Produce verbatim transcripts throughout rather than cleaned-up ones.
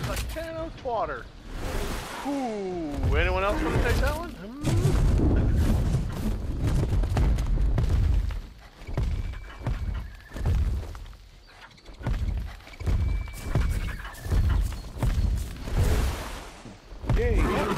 A can of twatter. Ooh, anyone else want to take that one? Yay, yummy!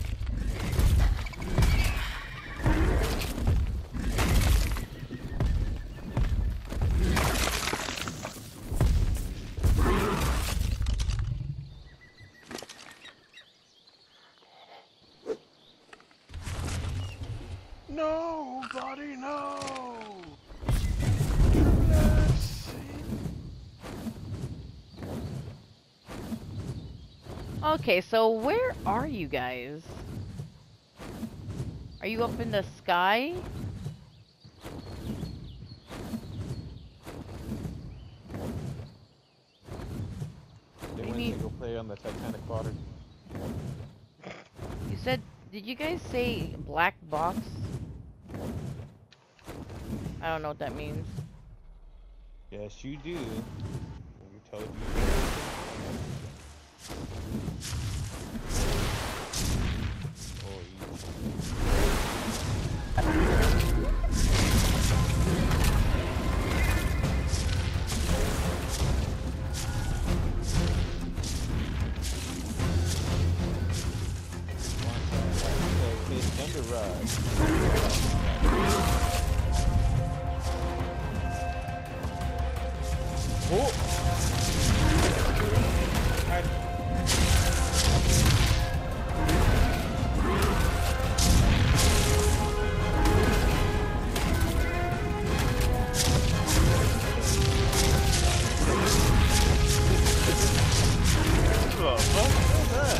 Nobody knows. Let's see. Okay, so where are you guys? Are you up in the sky? They you went mean? to go play on the Titanic water. You said, did you guys say black box? I don't know what that means. Yes, you do. We told you. Oh, Thunder Ride. Oh! What the fuck was that?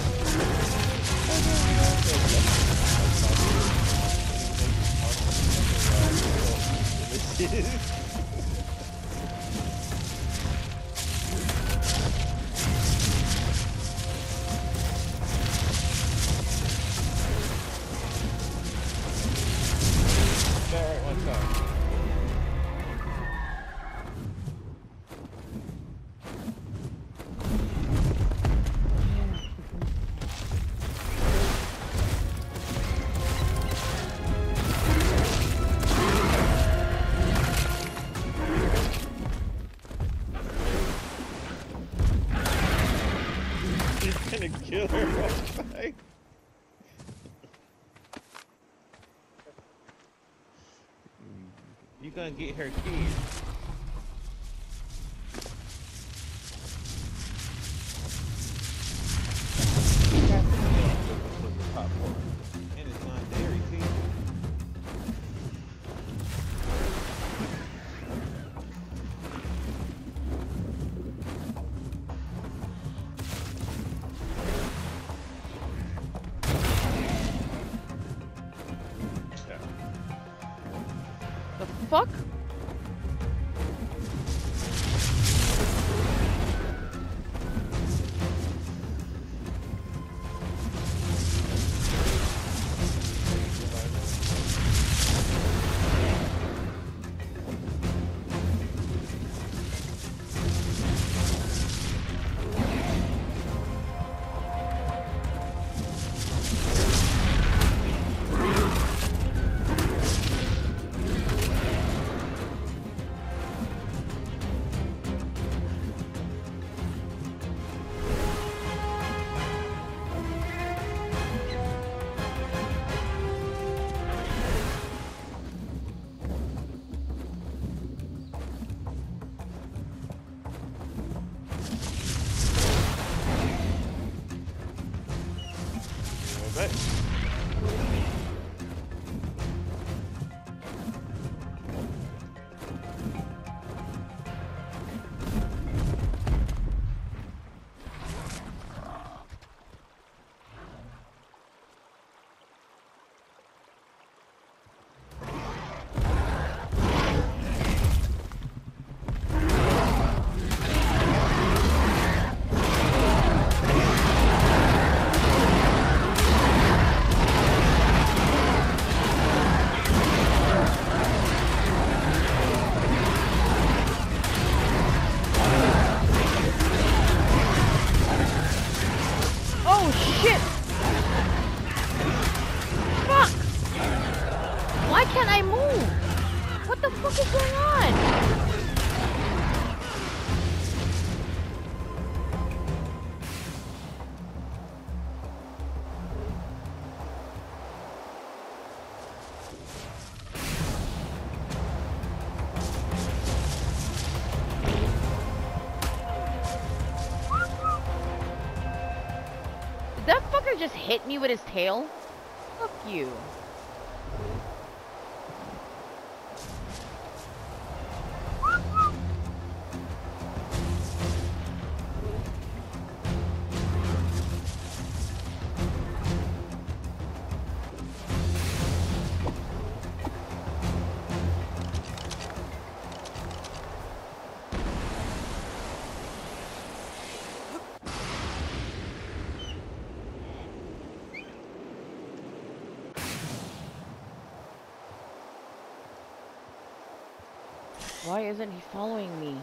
Alright, one time. He's gonna kill her. Right? You gonna get her key. And it's not dairy, see? The fuck? Right. that fucker just hit me with his tail? Fuck you. Why isn't he following me?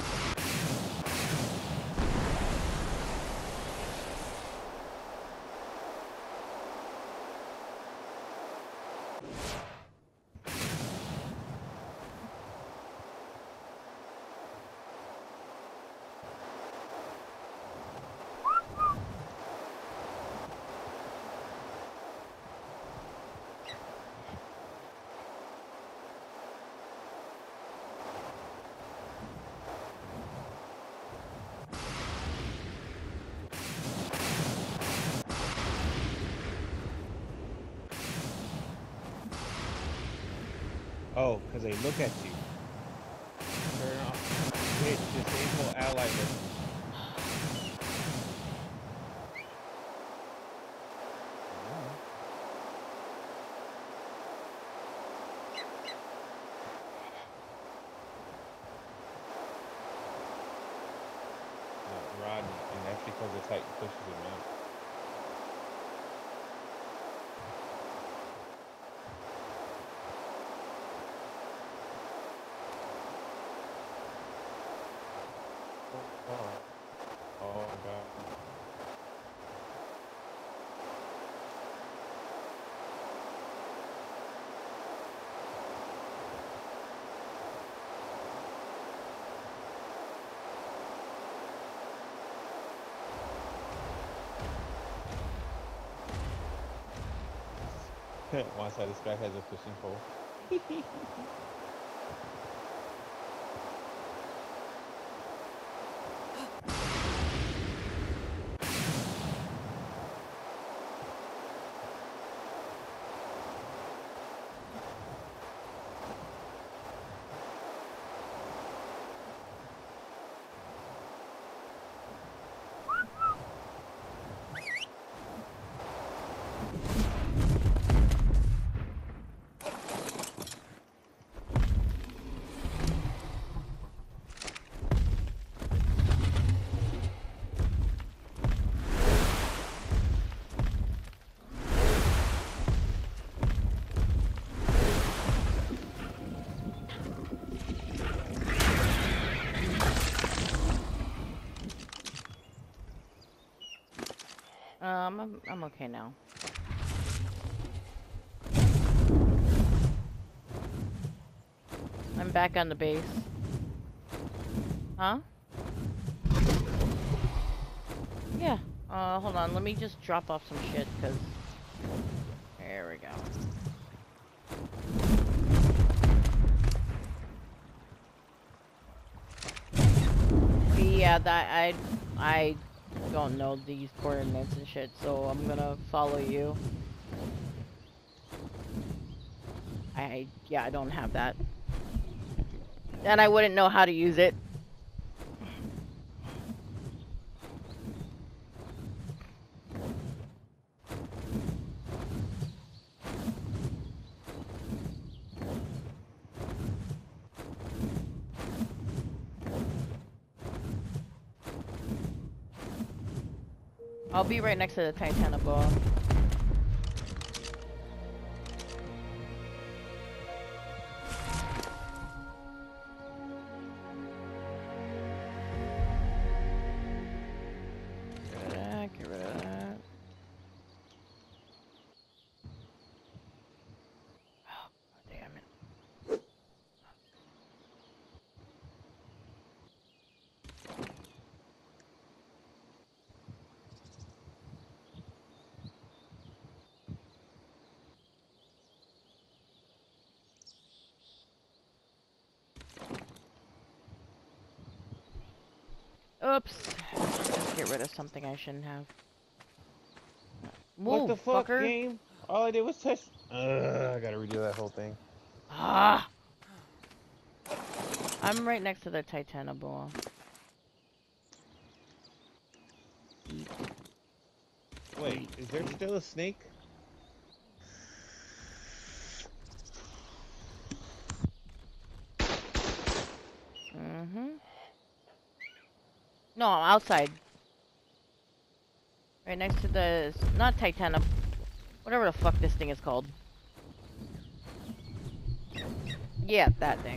Oh, because they look at you. Turn off. Hit disable ally list. No, Rod, and that's because the Titan pushes him out. Oh, God. One side of this guy has a fishing pole. Um, I'm, I'm okay now. I'm back on the base. Huh? Yeah. Uh, hold on. Let me just drop off some shit, because... There we go. Yeah, that I... I don't know these coordinates and shit, so I'm gonna follow you. I... Yeah, I don't have that. And I wouldn't know how to use it. I'll be right next to the Titanoboa. Get rid of that, get rid of that. Oh, damn it. Oops. Just get rid of something I shouldn't have. Move, What the fuck, fucker. game? All I did was touch. Ugh, I gotta redo that whole thing. Ah. I'm right next to the Titanoboa. Wait, is there still a snake? Mm-hmm. No, I'm outside. Right next to the... Not Titanoboa. Whatever the fuck this thing is called. Yeah, that thing.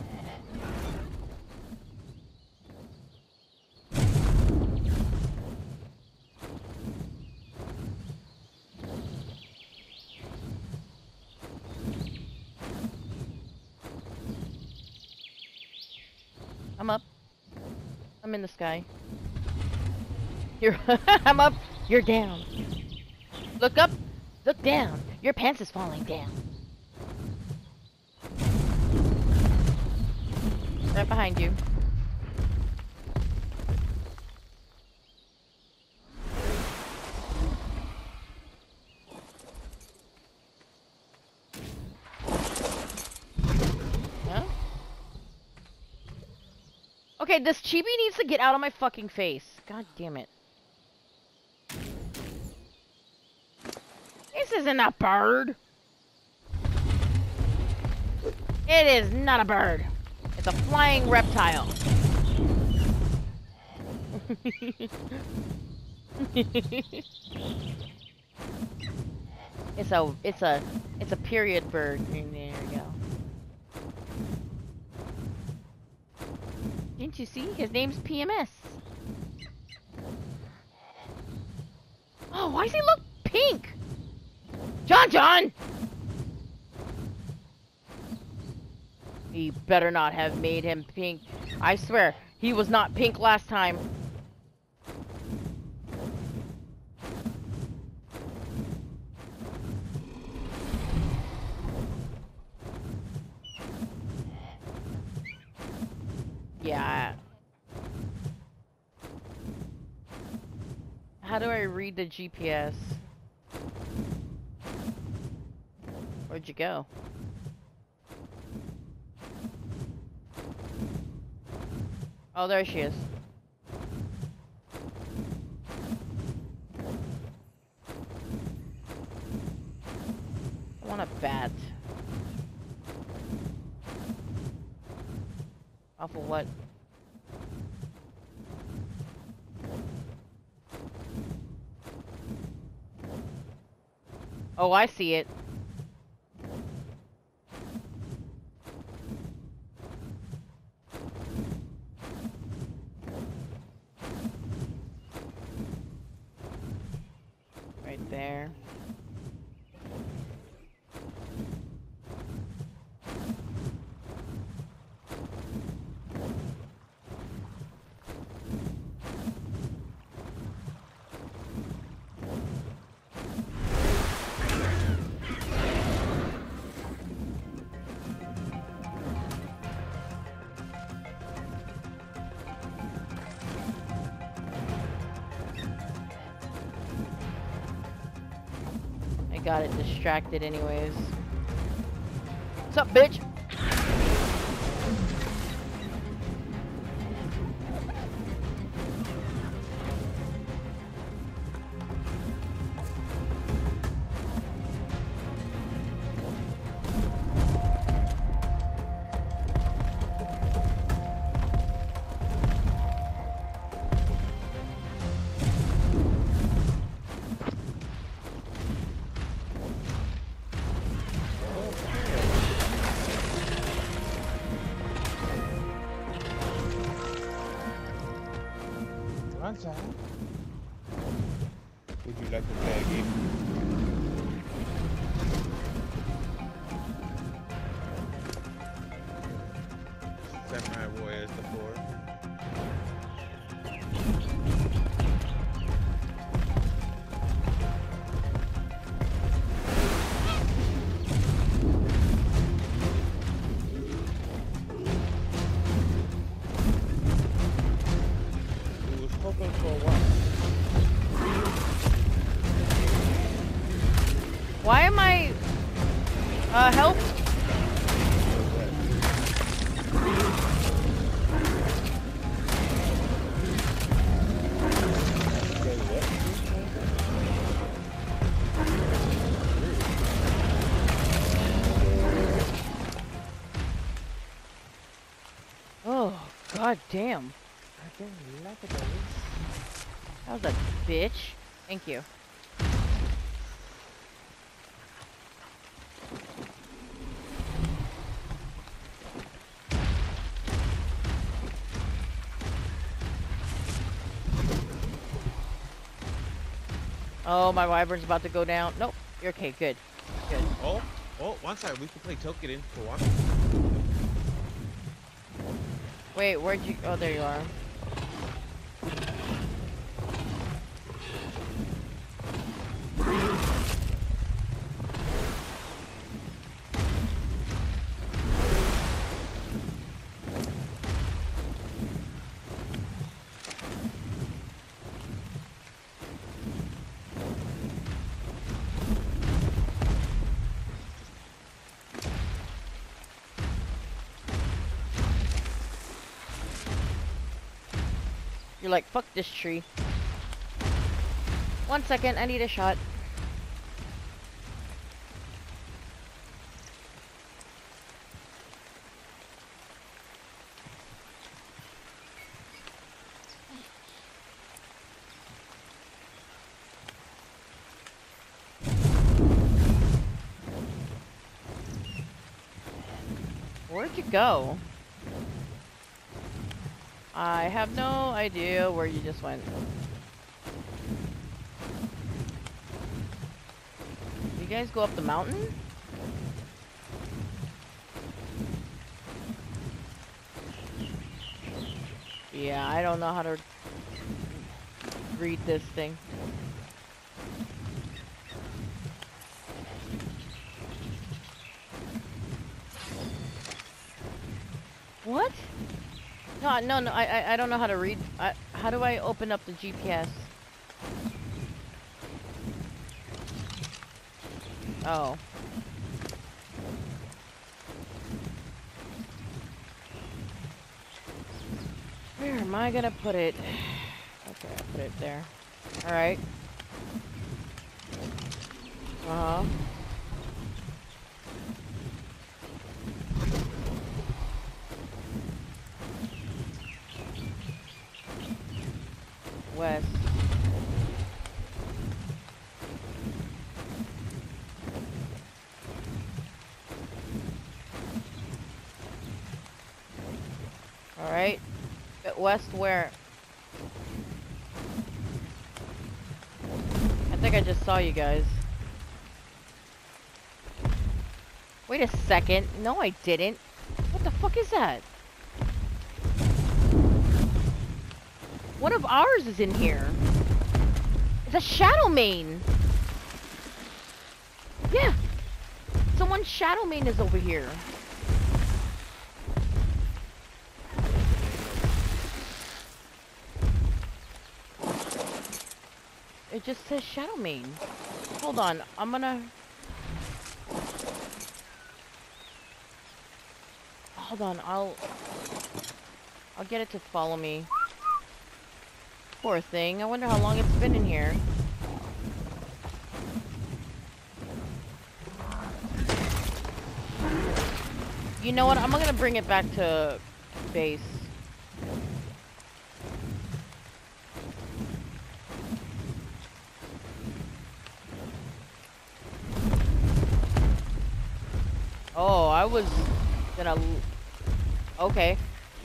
I'm up. I'm in the sky. You're I'm up. You're down. Look up. Look down. Your pants is falling down. Right behind you. Huh? Okay, this chibi needs to get out of my fucking face. God damn it. This isn't a bird. It is not a bird. It's a flying reptile. It's a it's a it's a period bird. There we go. Didn't you see? His name's P M S. Oh, why does he look pink? John John! He better not have made him pink. I swear, he was not pink last time. Yeah. How do I read the G P S? Where'd you go? Oh, there she is. I want a bat. Off of what? Oh, I see it. Right there. Got it distracted anyways. What's up, bitch? Would you like to play a game? Samurai Warriors the four. We was hoping for a while. Why am I... Uh, help? Oh, god damn. That was a bitch. Thank you. Oh, my wyvern's about to go down. Nope. You're okay. Good. Good. Oh, oh, one side. We can play Token for one. Wait, where'd you... Oh, there you are. You're like, fuck this tree. One second, I need a shot. Where'd you go? I have no idea where you just went. You guys go up the mountain? Yeah, I don't know how to read this thing. What? No, no, no, I, I, I don't know how to read. I, how do I open up the G P S? Oh. Where am I gonna put it? Okay, I'll put it there. Alright. Uh-huh. West. Alright. But west where? I think I just saw you guys. Wait a second. No, I didn't. What the fuck is that? One of ours is in here. It's a Shadowmane. Yeah. Someone's Shadowmane is over here. It just says Shadowmane. Hold on. I'm gonna... Hold on. I'll... I'll get it to follow me. Poor thing. I wonder how long it's been in here. You know what? I'm gonna bring it back to base. Oh, I was gonna... Okay.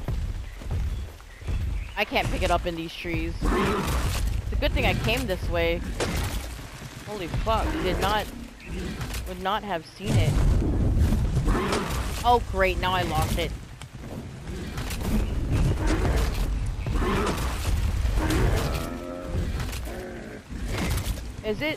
I can't pick it up in these trees. It's a good thing I came this way. Holy fuck, did not... Would not have seen it. Oh great, now I lost it. Is it?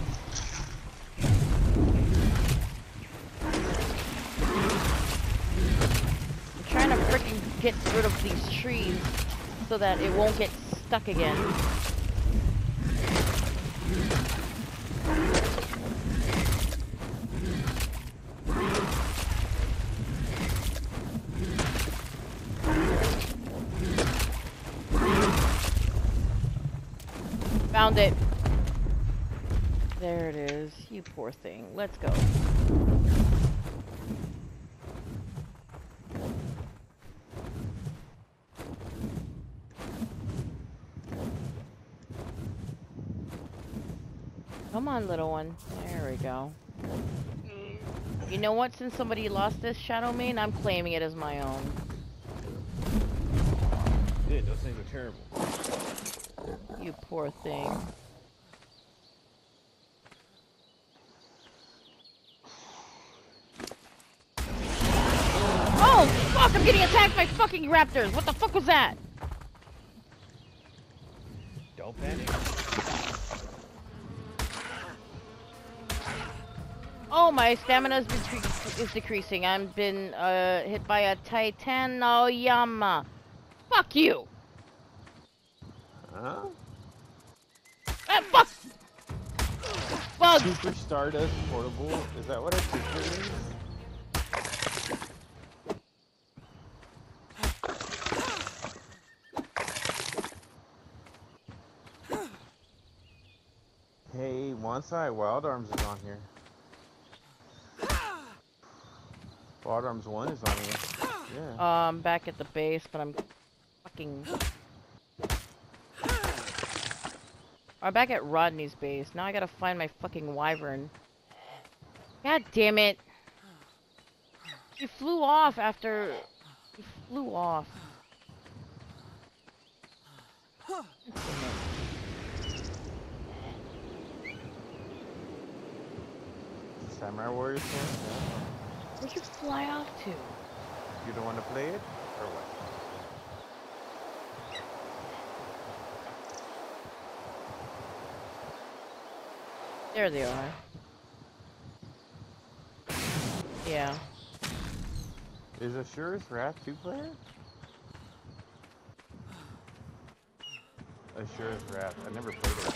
I'm trying to freaking get rid of these trees so that it won't get stuck again. Found it. There it is. You poor thing. Let's go. Come on, little one. There we go. You know what? Since somebody lost this Shadow Mane, I'm claiming it as my own. Dude, those things are terrible. You poor thing. Oh, fuck! I'm getting attacked by fucking raptors! What the fuck was that? Don't panic. Oh, my stamina is, is decreasing. I've been uh, hit by a Titanoyama. Fuck you! Huh? Ah, fuck! Bugs! Super Stardust Portable? Is that what a super is? Hey, Wansai Wild Arms is on here. Wild Arms one is on here. Yeah. Uh, I'm back at the base, but I'm fucking... I'm back at Rodney's base. Now I gotta find my fucking wyvern. God damn it. He flew off after... He flew off. Samurai Warriors one? Yeah. Where'd you fly off to? You don't want to play it? Or what? There they are. Yeah. Is Asura's Wrath two player? Asura's Wrath. I never played it.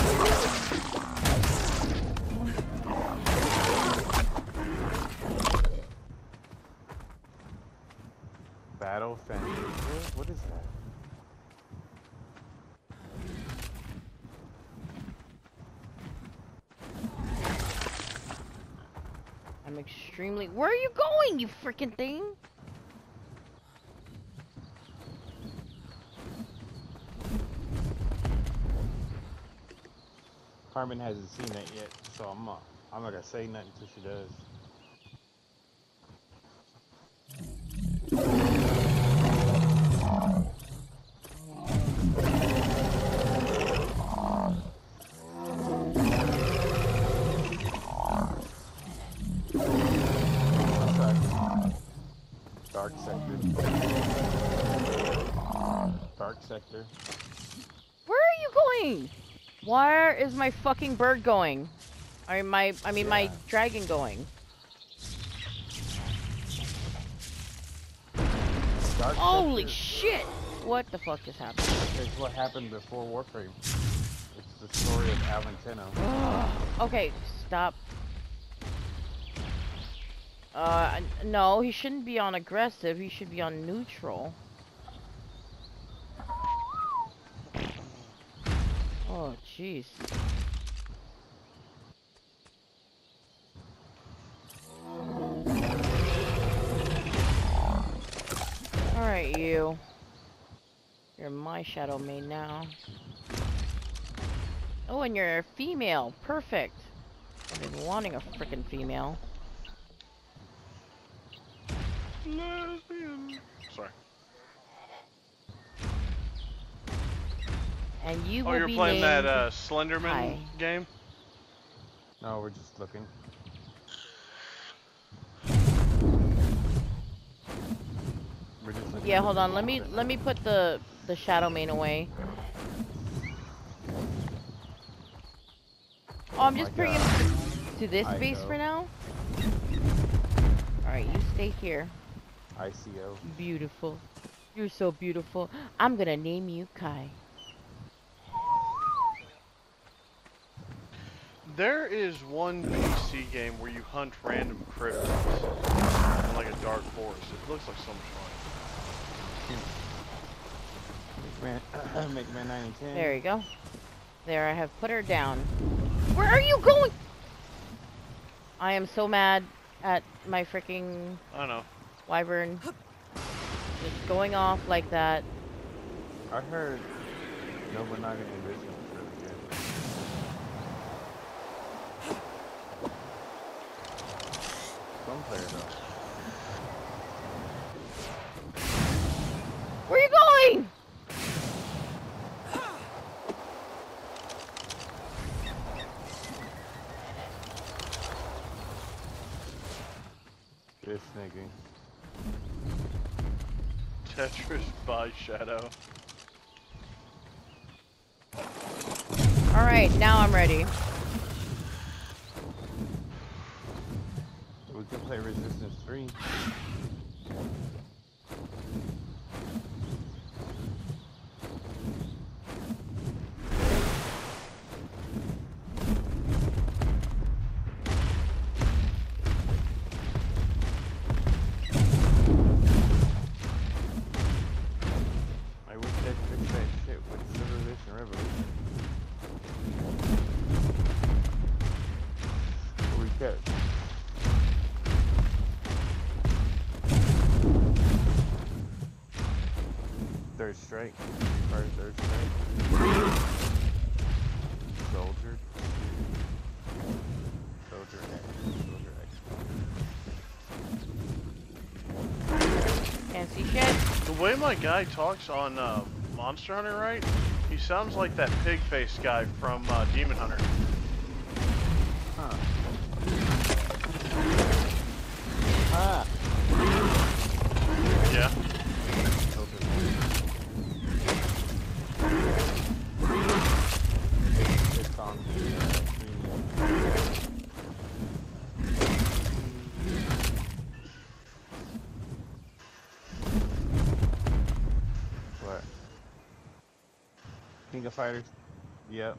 Battle Fantasia? What is that? I'm extremely... Where are you going, you freaking thing? Carmen hasn't seen that yet, so I'm not, I'm not gonna say nothing until she does. Dark sector. Dark sector. Where are you going? Where is my fucking bird going? I mean, my, I mean, Yeah. my dragon going? Dark Holy sector shit! What the fuck just happened? is what happened before Warframe. It's the story of Aventino. Okay, stop. Uh, n- no, he shouldn't be on aggressive. He should be on neutral. Oh, jeez. Alright, you. You're my Shadow Mane now. Oh, and you're a female. Perfect. I've been wanting a frickin' female. Lesbian. Sorry. And you Oh, will you're be playing that named- uh, Slenderman Hi. game? No, we're just looking. We're just looking Yeah, at hold the on. Let me picture. let me put the the Shadow Mane away. Oh, I'm my just bringing God. him to this I base know. for now. All right, you stay here. I C O. Beautiful. You're so beautiful. I'm gonna name you Kai. There is one P C game where you hunt random cryptids in like a dark forest. It looks like so much fun. Make man, make man nine and ten. There you go. There, I have put her down. Where are you going? I am so mad at my freaking I know. wyvern. Just going off like that. I heard Nobunaga Ambition was really good. Some player though. Where are you going? This nigga. Tetris by Shadow. Alright, now I'm ready. We can play Resistance three. I wish they'd fix that shit with Civilization Revolution. We kept. Third strike. First third strike. Soldier. Soldier X. Soldier X. Can't see shit. The way my guy talks on uh, Monster Hunter, right? He sounds like that pig face guy from uh, Demon Hunter. Huh. Ah. Yeah. It's, it's on the uh, screen. What? King of Fighters? Yep.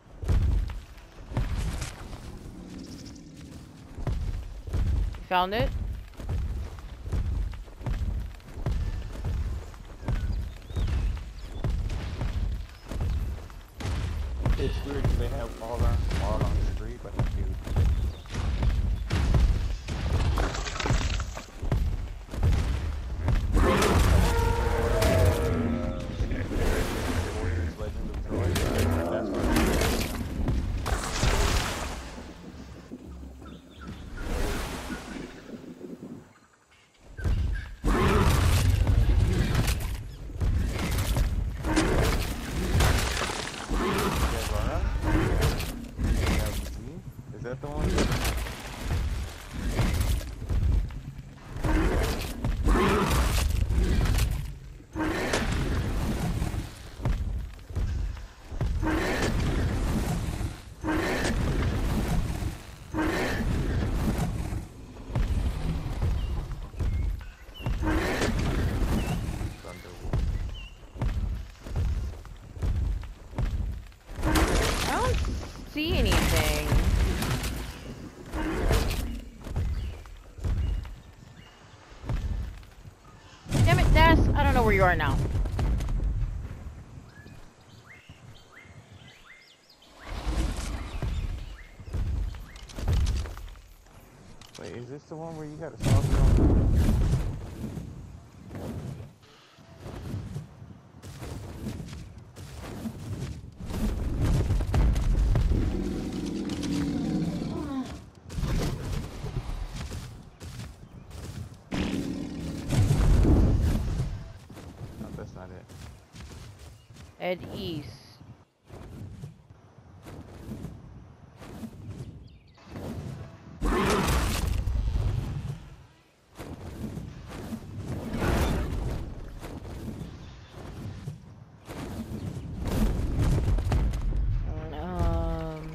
Found it? It's weird because they have all on all on the street, but it's huge. Warriors Legend of Troy. That's what Is that the one? I don't see anything. Damn it, Des. I don't know where you are now. Wait, is this the one where you gotta solve your own? No, that's not it. Ed East. Um,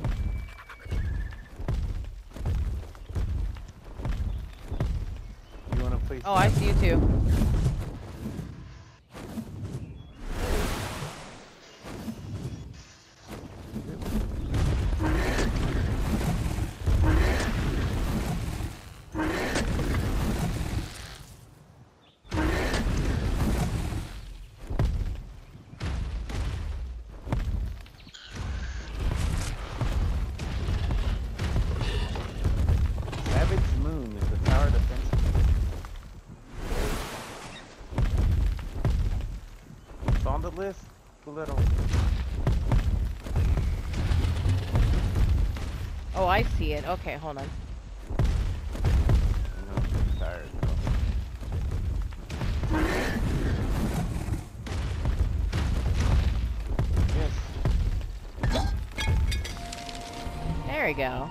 You wanna play? oh, I see you too. this little. Oh, I see it. Okay, hold on. I know I'm tired though. Yes. There we go.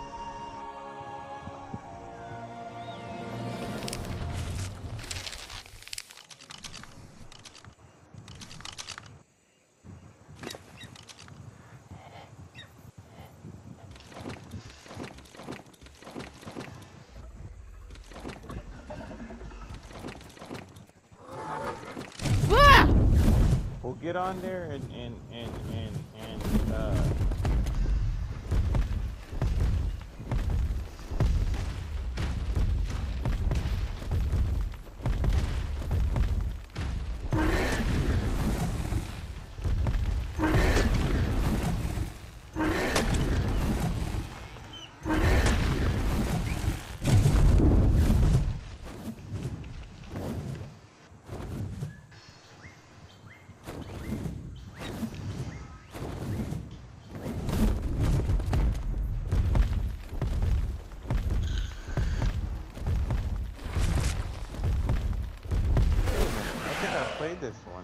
Ah! We'll get on there and and and and and uh. Played this one.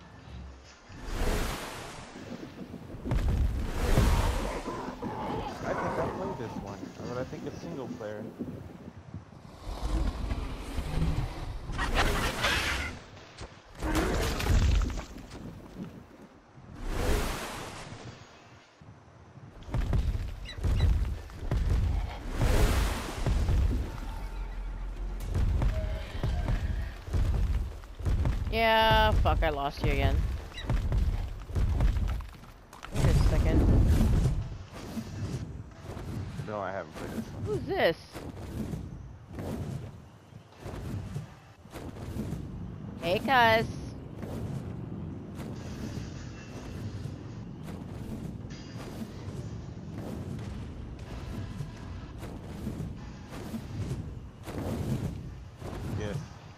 I think I played this one, but I think it's single player. Yeah, fuck, I lost you again. Wait a second. No, I haven't played this one. Who's this? Hey, cuz. Yes.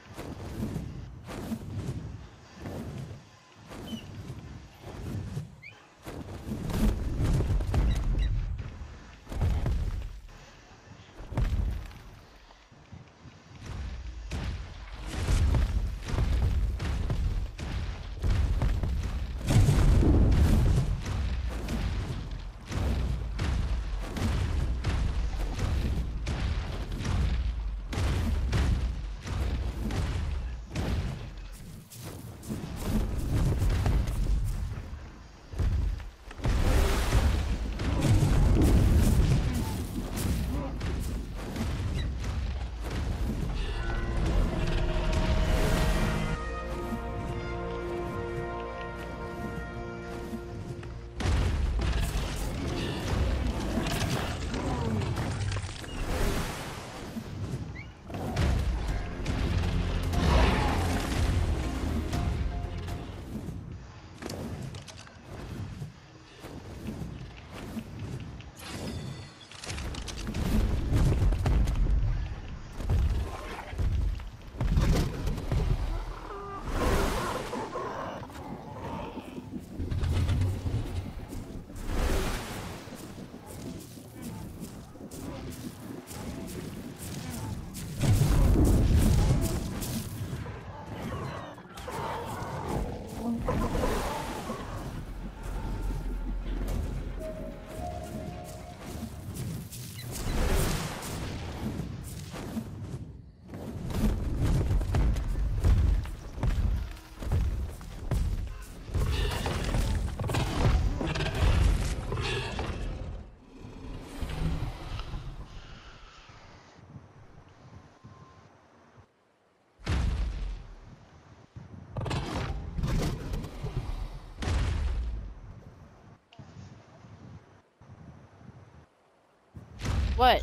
What?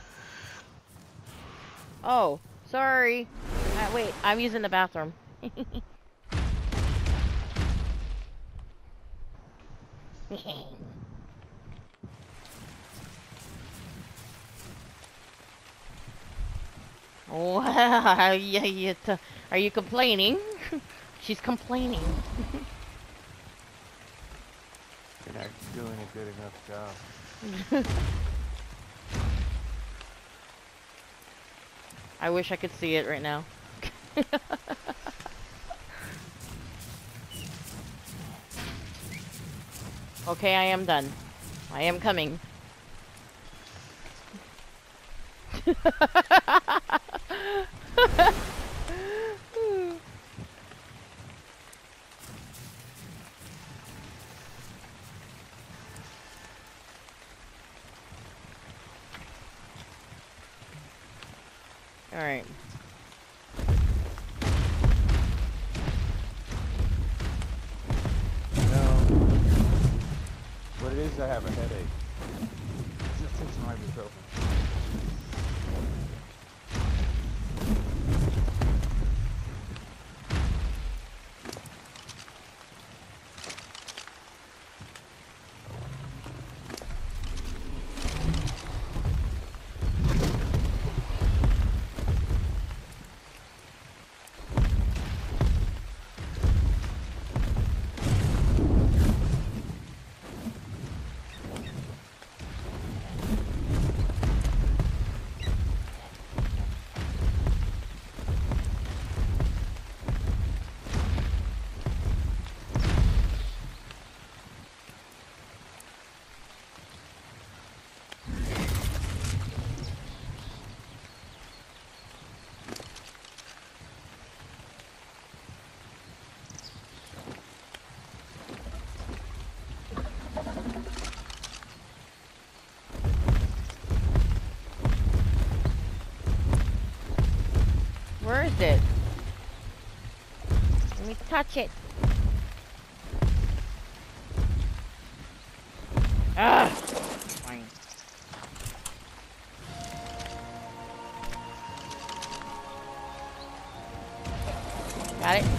Oh, sorry. Uh, wait, I'm using the bathroom. Wow, yeah, yeah, t- are you complaining? She's complaining. a good enough job. I wish I could see it right now. Okay, I am done. I am coming. All right. What it is, I have a headache. Just take some ibuprofen. Where is it? Let me touch it. Ah! Fine. Got it?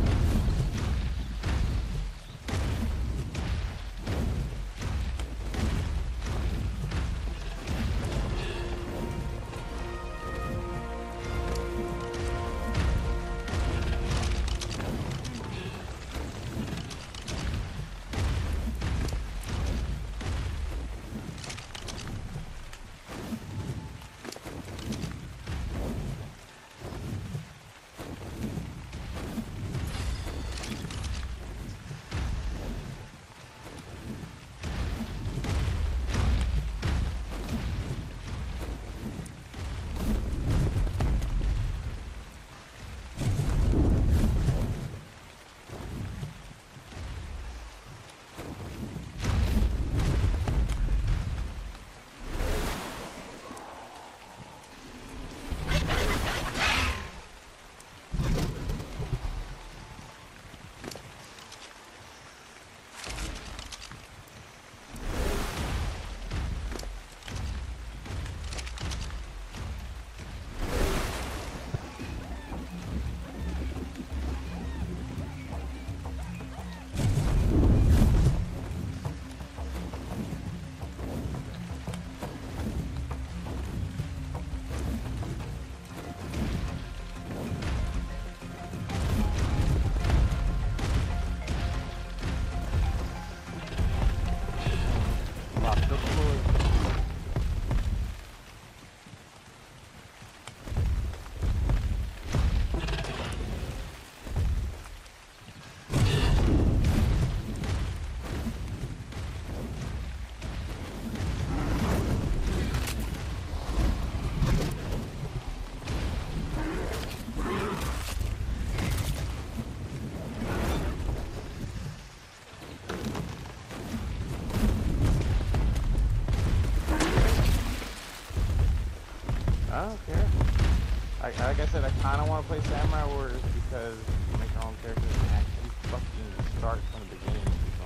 I don't care. Like, like I said, I kind of want to play Samurai Warriors because you make your own characters and actually fucking start from the beginning.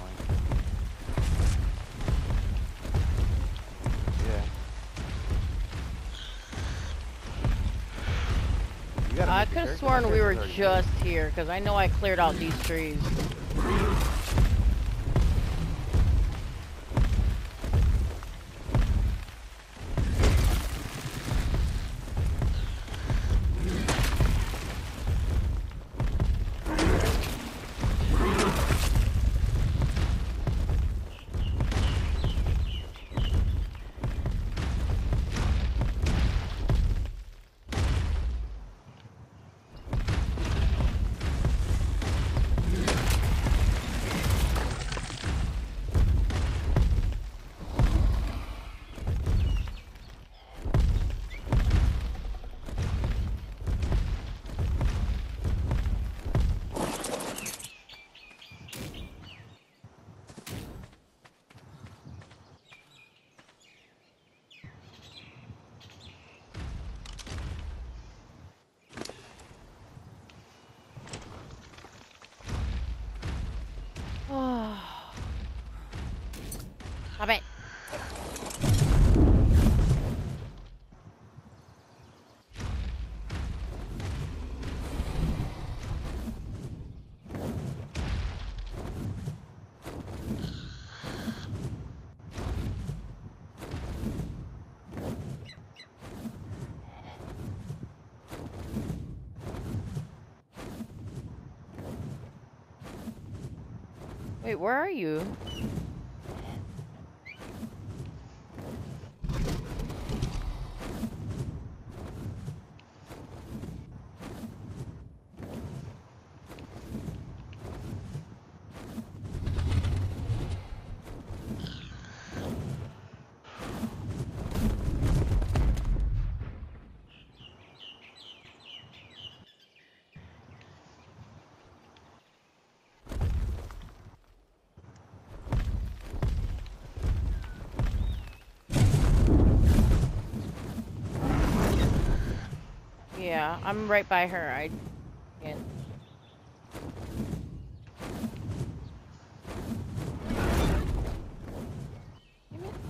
Yeah. You gotta I make could your have character- sworn my we were character's already just here, because I know I cleared out these trees. Stop it. Wait, where are you? Yeah, I'm right by her. I can't. Damn it.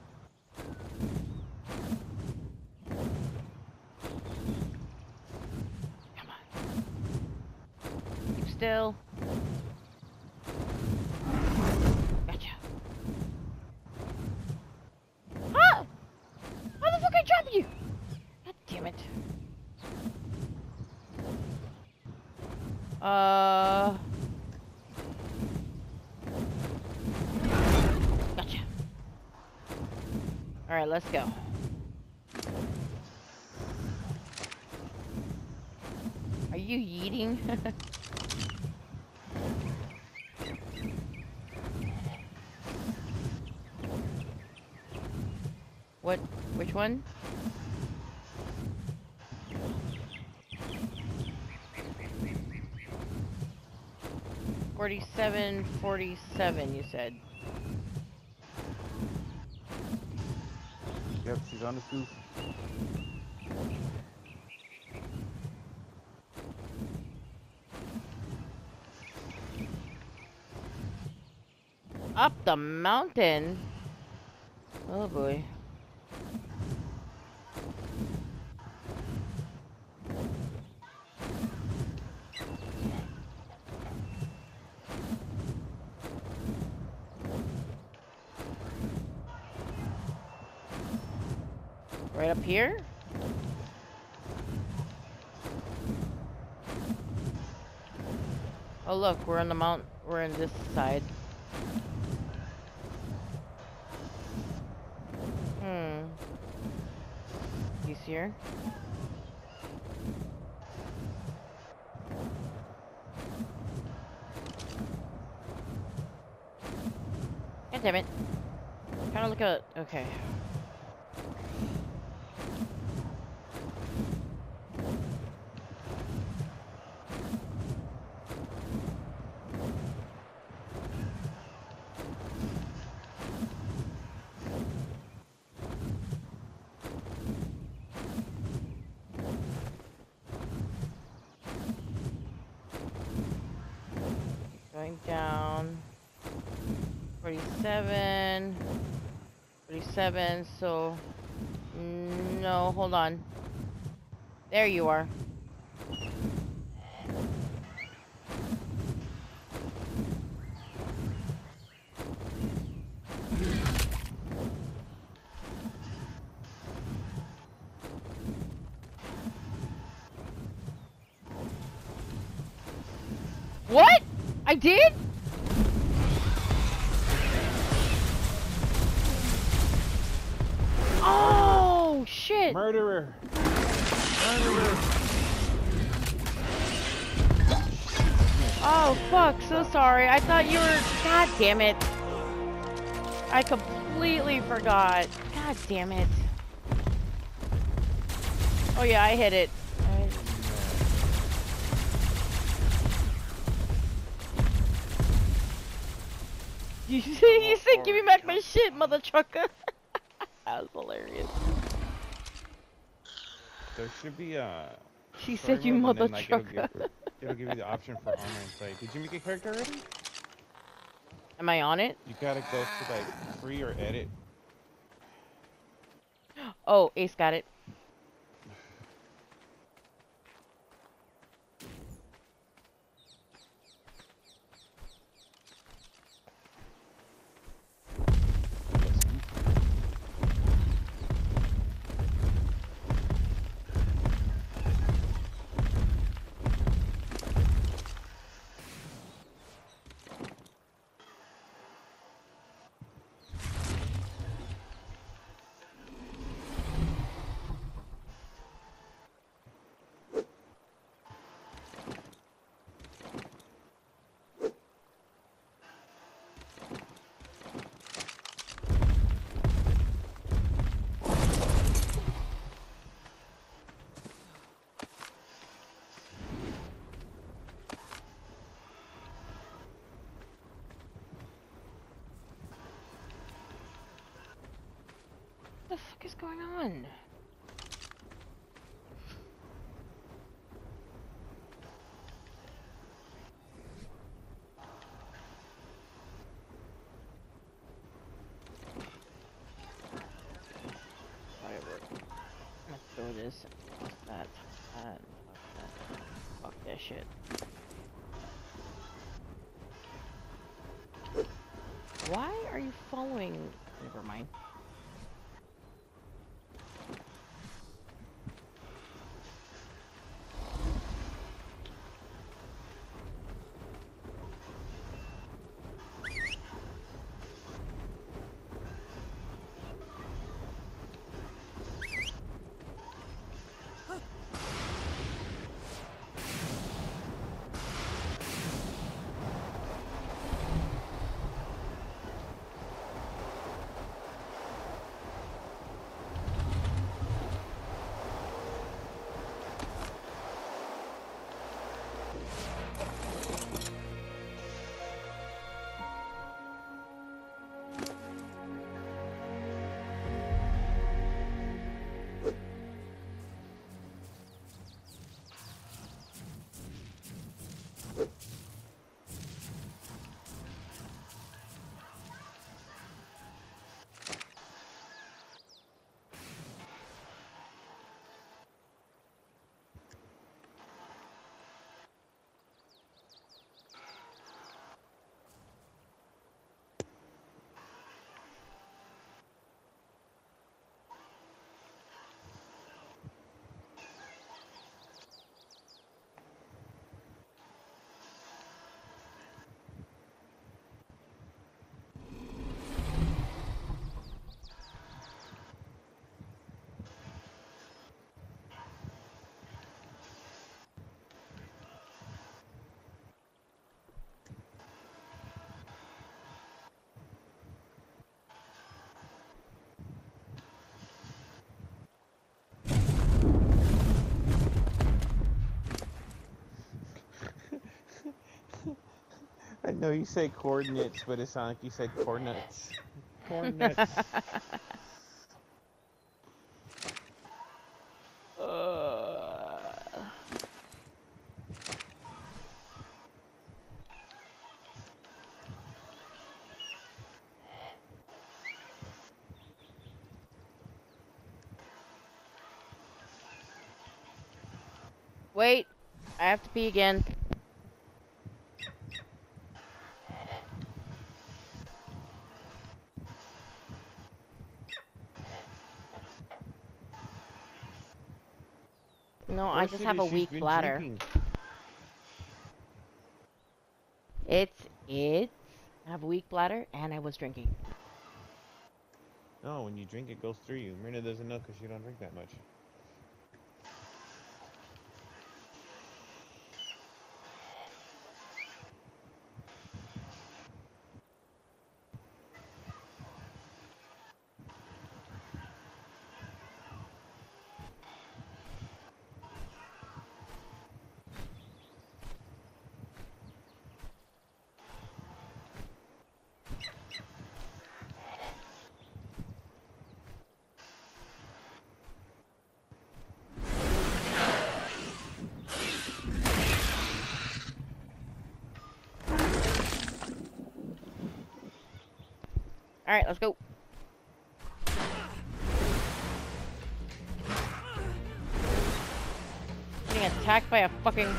Come on. Keep still. Gotcha. Ah! How the fuck I dropped you? God damn it. Uh. Gotcha. Alright, let's go. Are you yeeting? What? Which one? Forty-seven, forty-seven, you said. Yep, she's on the roof. Up the mountain? Oh boy. Right up here? Oh look, we're on the mount. We're in this side. Hmm. Easier. God damn it. Trying to look at. Okay. Going down. forty-seven. forty-seven, so. No, hold on. There you are. What? I did? Oh, shit. Murderer! Murderer! Oh, fuck. So sorry. I thought you were... God damn it. I completely forgot. God damn it. Oh, yeah, I hit it. I... You, you said, give me back my shit, mother trucker. That was hilarious. There should be a. She story said you mode, mother and then, like, it'll trucker. give, it'll give you the option for online play. Did you make a character already? Am I on it? You gotta go to like free or edit. Oh, Ace got it. What the fuck is going on? Whatever. I'm gonna throw this. Fuck that. Fuck that. Fuck that. Fuck that shit. Why are you following? Never mind. I know you say coordinates, but it sounded like you said coordinates. Coordinates. uh... Wait, I have to pee again. No, I just have a weak bladder. Drinking. It's it's I have a weak bladder and I was drinking. No, when you drink, it goes through you. Mirna doesn't know because you don't drink that much. Alright, let's go. Getting attacked by a fucking...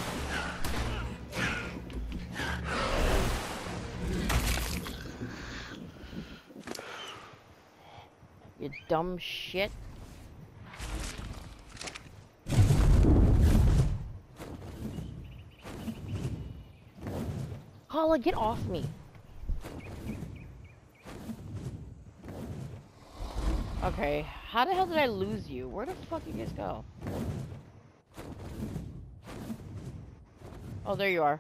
You dumb shit. Paula, get off me. Okay, how the hell did I lose you? Where the fuck did you guys go? Oh, there you are.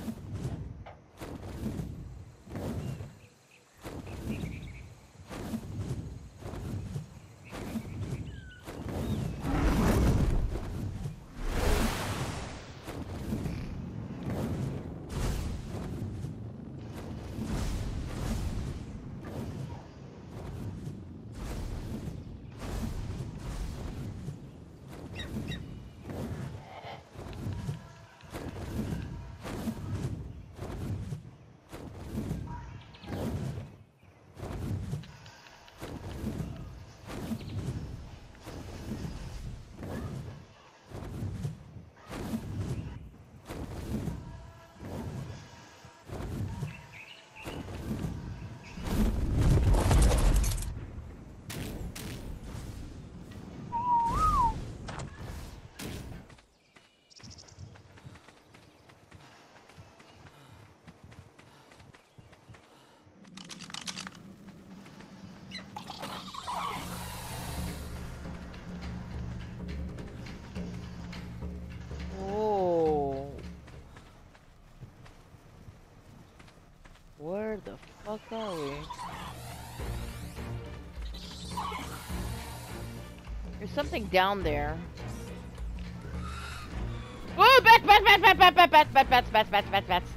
Where the fuck are we? There's something down there. Whoa! Bats! Bats! Bats! Bats! Bats! Bats! Bats! Bats! Bats! Bats! Bats! Bats! Bats!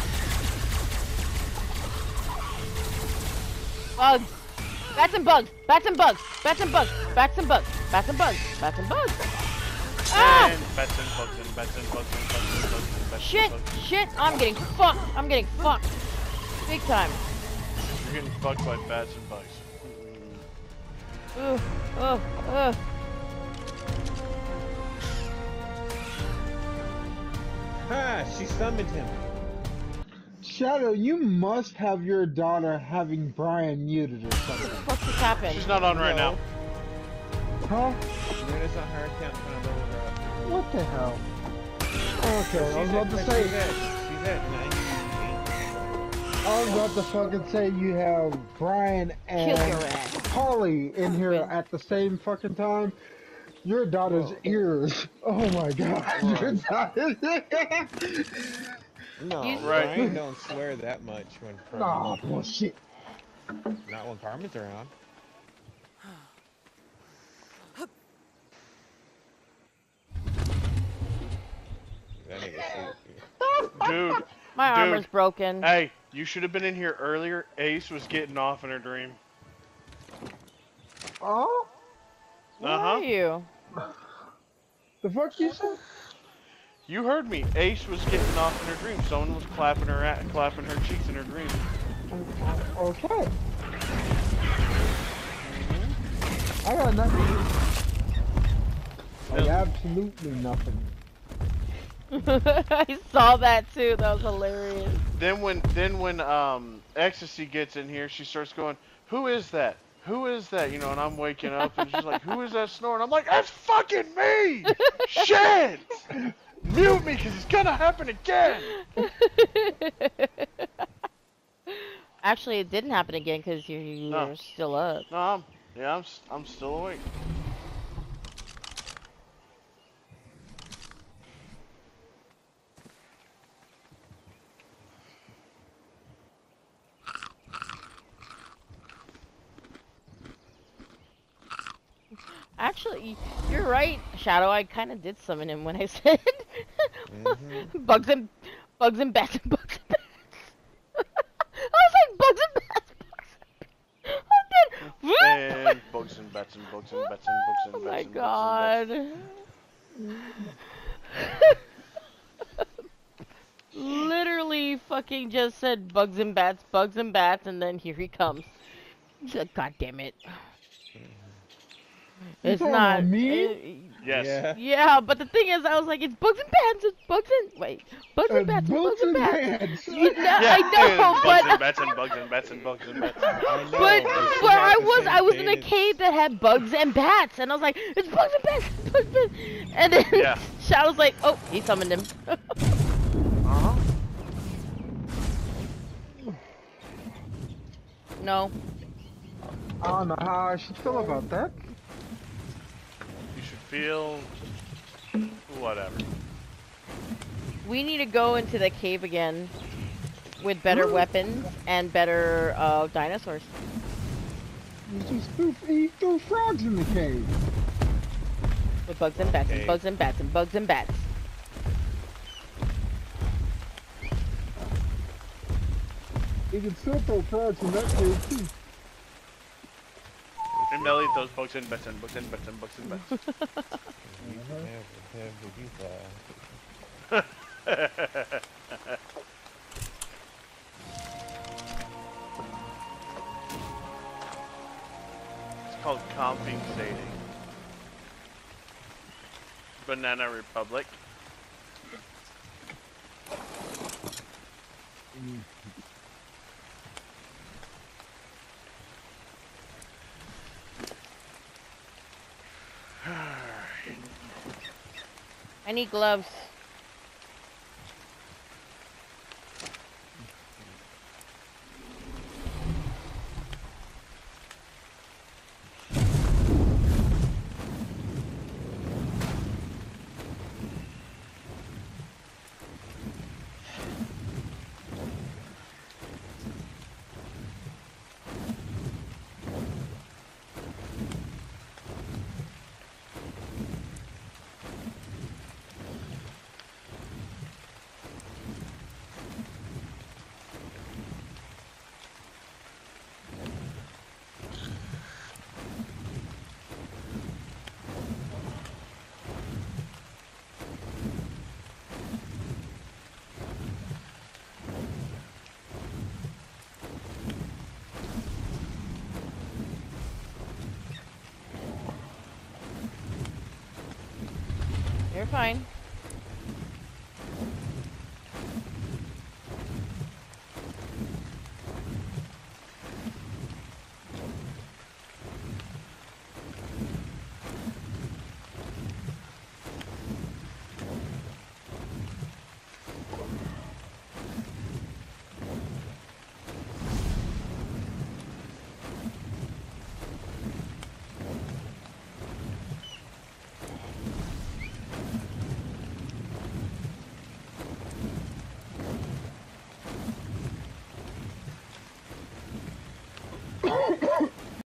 Bugs! Bats and bugs! Bats and bugs! Bats and bugs! Bats and bugs! Bats and bugs! Bats and bugs! Ah! And bats and bugs and bats and bugs and bats and bugs and bats Shit! and bugs. Shit! I'm getting fucked! I'm getting fucked! Big time. You're getting fucked by bats and bugs. Ugh, ugh, ugh. Ha! She summoned him. Shadow, you must have your daughter having Brian muted or What something. the fuck just happened? She's not on right No. now. Huh? Luna's on her account trying to level her up. What the hell? Okay, I was She's about to at- say. She's at, she's at ninety-eight. I was about to fucking say you have Brian Kill your and ass. Polly in here Husband. at the same fucking time. Your daughter's Whoa. ears. Oh my god. Your daughter's No, You- Right. Brian don't swear that much when Nah, Carmen's bullshit. not when Carmen's around. That nigga sleepy. Dude, My Dude. armor's broken. hey, you should have been in here earlier. Ace was getting off in her dream. Oh? Where Uh-huh. are you? The fuck you said? You heard me. Ace was getting off in her dream. Someone was clapping her at, clapping her cheeks in her dream. Okay. I got nothing. Like, absolutely nothing. I saw that too. That was hilarious. Then when then when um Ecstasy gets in here, she starts going, "Who is that? Who is that?" You know, and I'm waking up and she's like, "Who is that snoring?" I'm like, "That's fucking me!" Shit! Mute me, cause it's gonna happen again. Actually, it didn't happen again because you're, you're No. still up. No, I'm yeah, I'm s- I'm still awake. Actually, you're right, Shadow. I kind of did summon him when I said Mhm. bugs and bugs and bats and bugs and bats. I was like bugs and bats, bugs and bats. I'm And bugs and bats and bugs and bats and bugs and Oh bats my and bugs and bats. god. Literally fucking just said bugs and bats, bugs and bats, and then here he comes. She's like, God damn it. You It's talking not about me? uh, Yes. Yeah. yeah, but the thing is, I was like, it's bugs and bats. It's bugs and wait, bugs Uh, and bats. And bugs and bats. bats. You know, Yeah. I know, bugs but and bats and bugs and bats and bugs and bats. I know. but she but had I the was same I was in a thing. cave that had bugs and bats, and I was like, it's bugs and bats, bugs and bats. And then Yeah. Shadow's like, oh, he summoned him. Uh-huh. No, I don't know how I should feel about that. You should feel whatever. we need to go into the cave again with better weapons and better uh, dinosaurs. You just threw, he threw frogs in the cave. With bugs and bats and Okay. bugs and bats and bugs and bats. He can still throw frogs in that cave too. And they'll eat those bugs and bats and bugs and bats and bugs and bats. You can have the have the you It's called compensating. Banana Republic. I need gloves. You're fine.